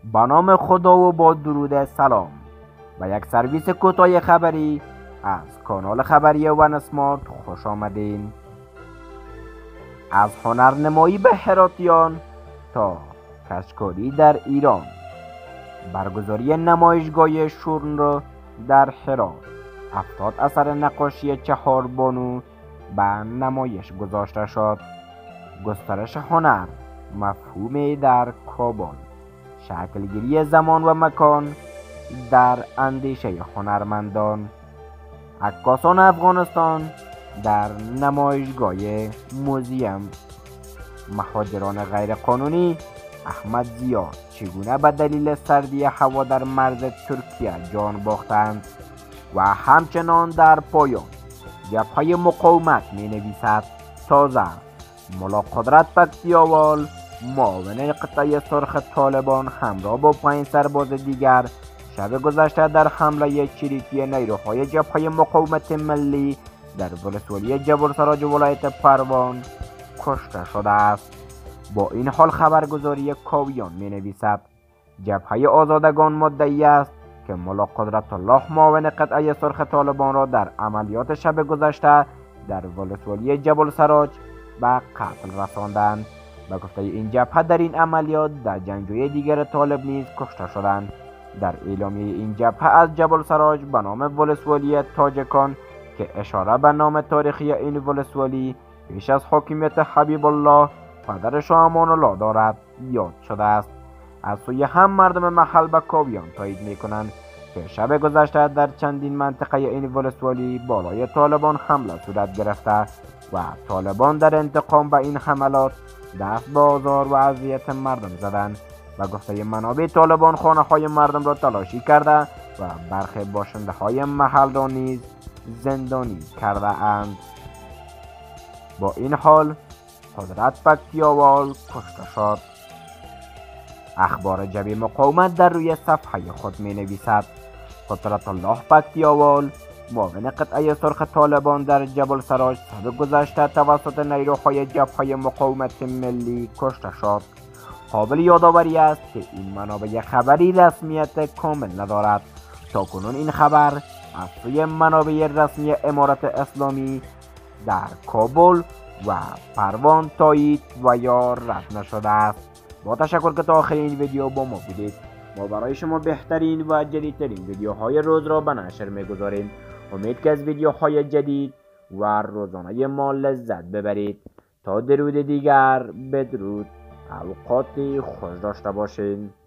با نام خدا و با درود سلام و یک سرویس کوتاه خبری از کانال خبری ون اسمارت خوش آمدین. از هنرنمایی به هراتیان تا کشکاری در ایران، برگزاری نمایشگاه شورن را در هرات 70 اثر نقاشی 4 بانو به نمایش گذاشته شد. گسترش هنر مفهومی در کابل، شکلگیری زمان و مکان در اندیشه هنرمندان، عکاسان افغانستان در نمایشگاه موزیم، مهاجران غیرقانونی احمد زیاد چگونه به دلیل سردی هوا در مرز ترکیه جان باختند و همچنان در پایان جبهه مقاومت می نویسد تازه ملا قدرت بکتیاوال معاون قطعه سرخ طالبان همراه با 5 سرباز دیگر شب گذشته در حمله چریکی نیروهای جبهه مقاومت ملی در ولسوالی جبل سراج ولایت پروان کشته شده است. با این حال خبرگزاری کاویان می نویسد جبهه آزادگان مدعی است که ملا قدرت الله معاون قطعه سرخ طالبان را در عملیات شب گذشته در ولسوالی جبل سراج به قتل رساندند. به گفته این جبهه در این عملیات در جنگجوی دیگر طالب نیز کشته شدند. در اعلامیه این جبهه از جبل سراج به نام ولسوالی تاجکان که اشاره به نام تاریخی این ولسوالی پیش از حاکمیت حبیب الله پدر شاه امان الله دارد یاد شده است. از سوی هم مردم محل به کاویان تایید می کنند که شب گذشته در چندین منطقه این ولسوالی بالای طالبان حمله صورت گرفته و طالبان در انتقام به این حملات دست به آزار و اذیت مردم زدند. و گفته منابع طالبان خانه های مردم را تلاشی کرده و برخی باشنده های محل را نیز زندانی کرده اند. با این حال قدرت بکتیاوال کشته شد. اخبار جبهه مقاومت در روی صفحه خود می نویسد قدرت الله بکتیاوال معاون قطعه سرخ طالبان در جبل سراج شب گذشته توسط نیروهای جبهه مقاومت ملی کشته شد. قابل یادآوری است که این منابع خبری رسمیت کامل ندارد. تاکنون این خبر از سوی منابع رسمی امارت اسلامی در کابل و پروان تایید و یا رد نشده است. با تشکر که تا آخر این ویدیو با ما بودید. ما برای شما بهترین و جدیدترین ویدیوهای روز را به نشر میگذاریم. امید که از ویدیوهای جدید و روزانه ما لذت ببرید. تا درود دیگر بدرود، اوقات خوش داشته باشین.